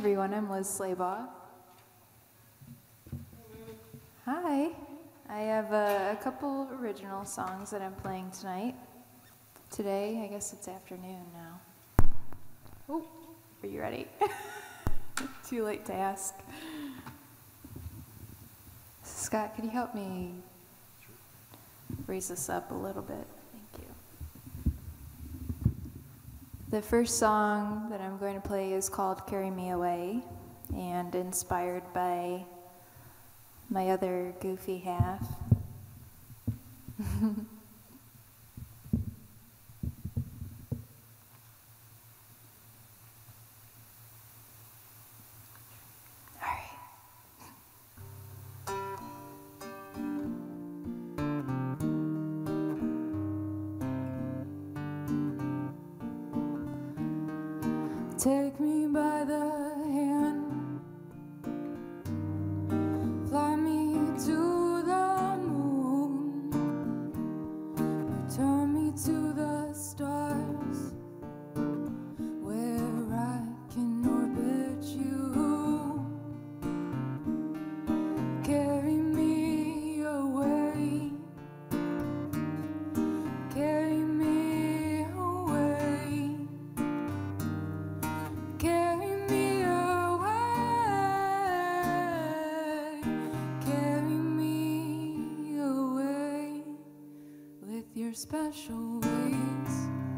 everyone, I'm Lizz Slabaugh. Hi. I have a couple original songs that I'm playing tonight. Today, I guess it's afternoon now. Oh, are you ready? Too late to ask. Scott, could you help me raise this up a little bit? Thank you. The first song that I'm going to play is called Carry Me Away, and inspired by my other goofy half. Take me by the hand, fly me to the moon, return me to the stars, where I can orbit you. Carry me away, carry me away. Carry me away, carry me away with your special ways.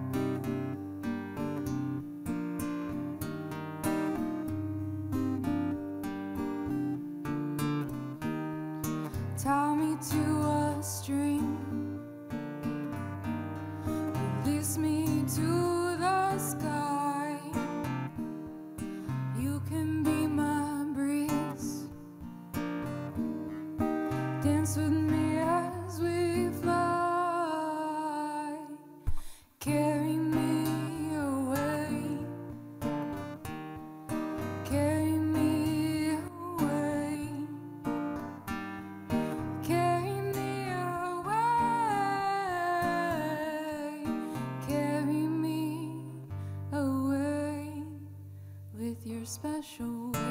Tie me to a string, release me to the sky. You can be my breeze, dance with me as we fly. Carry me away, carry me away, carry me away, carry me away with your special ways.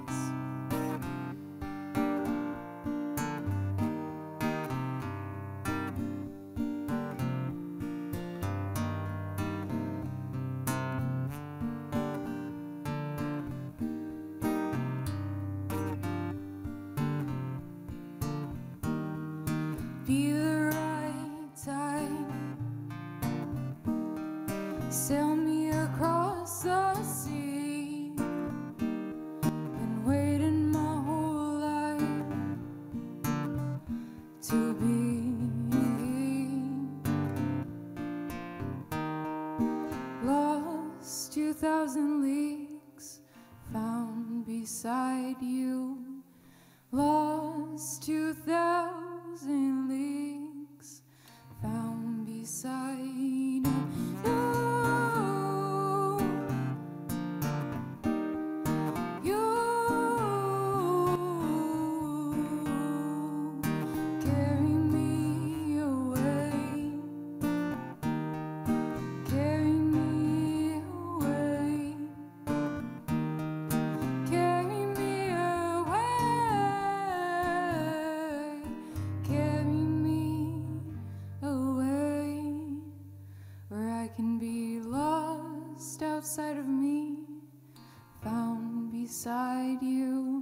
Be the right time, sail me across the sea. Been waiting my whole life to be lost 2,000 leagues, found beside you. Lost 2,000 leagues, found beside you. Carry me away, carry me away, carry me away, carry me away, where I can be lost outside of me, found beside you.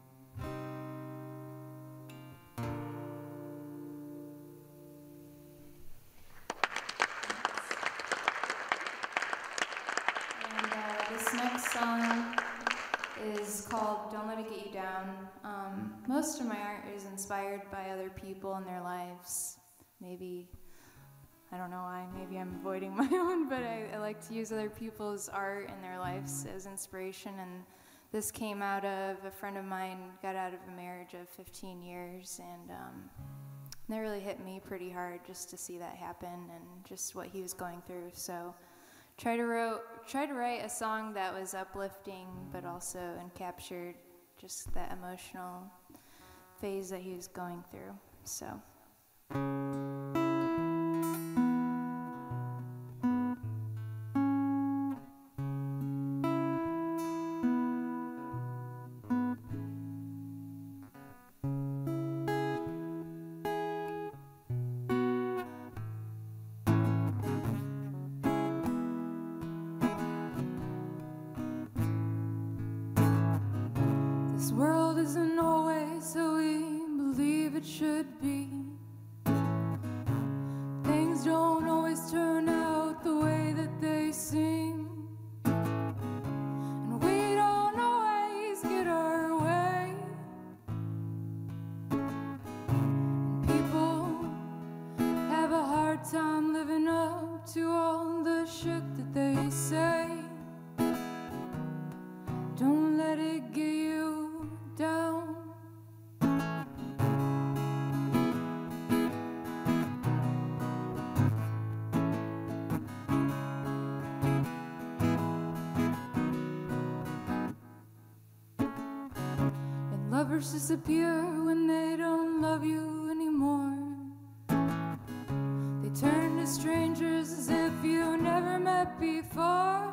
This next song is called Don't Let It Get You Down. Most of my art is inspired by other people and their lives. Maybe, I don't know why, maybe I'm avoiding my own, but I like to use other people's art and their lives as inspiration. And this came out of a friend of mine got out of a marriage of 15 years, and that really hit me pretty hard just to see that happen and just what he was going through. So try to write a song that was uplifting, but also captured just that emotional phase that he was going through. So. This world isn't always how we believe it should be. Things don't always turn out the way that they seem. And we don't always get our way. And people have a hard time living up to all the shit that they say. Don't let it get you down. And lovers disappear when they don't love you anymore. They turn to strangers as if you never met before.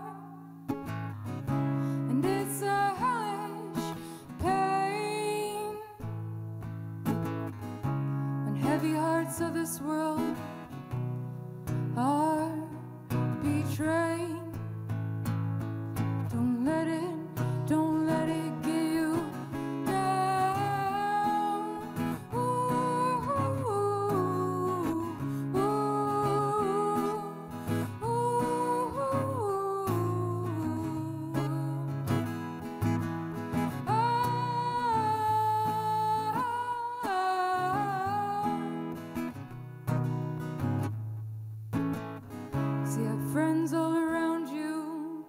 And it's a hellish pain when heavy hearts of this world are betrayed. Don't let it get you down. Ooh, ooh, ooh, See, I have friends all around you.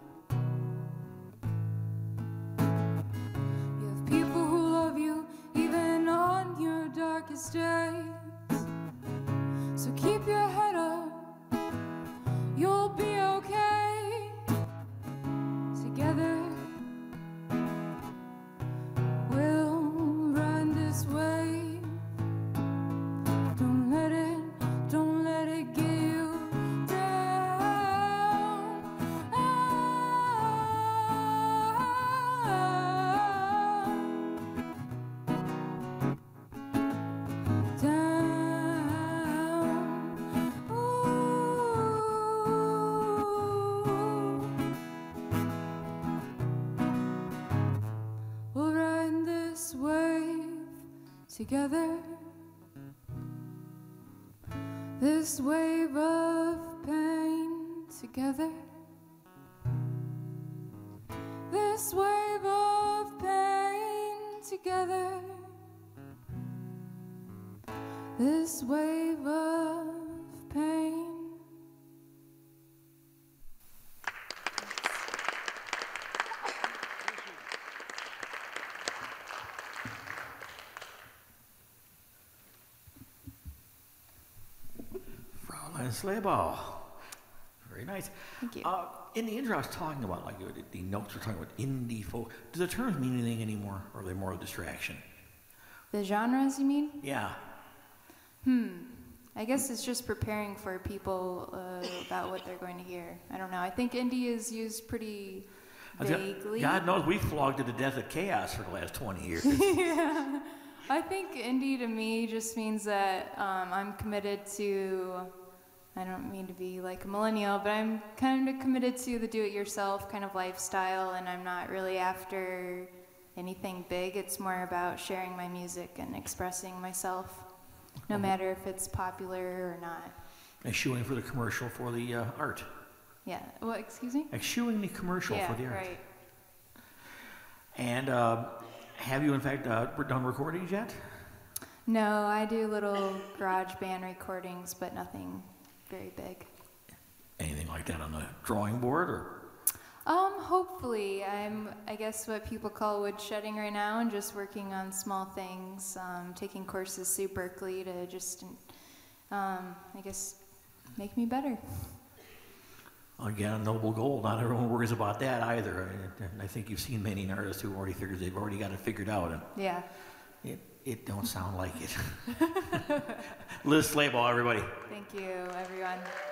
You have people who love you even on your darkest days. So keep your head up, you'll be okay. Together we'll ride this wave. Don't let it get you down. We'll ride this wave together. This wave of pain together. This wave of pain together. This wave of pain. Lizz Slabaugh. Very nice. Thank you. In the intro, I was talking about, like, the notes were talking about indie folk. Do the terms mean anything anymore, or are they more of a distraction? The genres, you mean? Yeah. I guess it's just preparing for people about what they're going to hear. I don't know. I think indie is used pretty vaguely. God knows we flogged it to death at Chaos for the last 20 years. Yeah. I think indie to me just means that I'm committed to, I don't mean to be like a millennial, but I'm kind of committed to the do-it-yourself kind of lifestyle, and I'm not really after anything big. It's more about sharing my music and expressing myself, no matter if it's popular or not. Eschewing for the commercial for the art. Yeah. Well, excuse me? Eschewing the commercial for the art. Right. And have you, in fact, done recordings yet? No, I do little garage band recordings, but nothing very big. Anything like that on the drawing board, or? Hopefully. I'm, I guess, what people call woodshedding right now, and just working on small things, taking courses through Berkeley to just, I guess, make me better. Again, a noble goal. Not everyone worries about that either. I think you've seen many artists who already figures they've already got it figured out. And Yeah. It don't sound like it. Lizz Slabaugh, everybody. Thank you, everyone.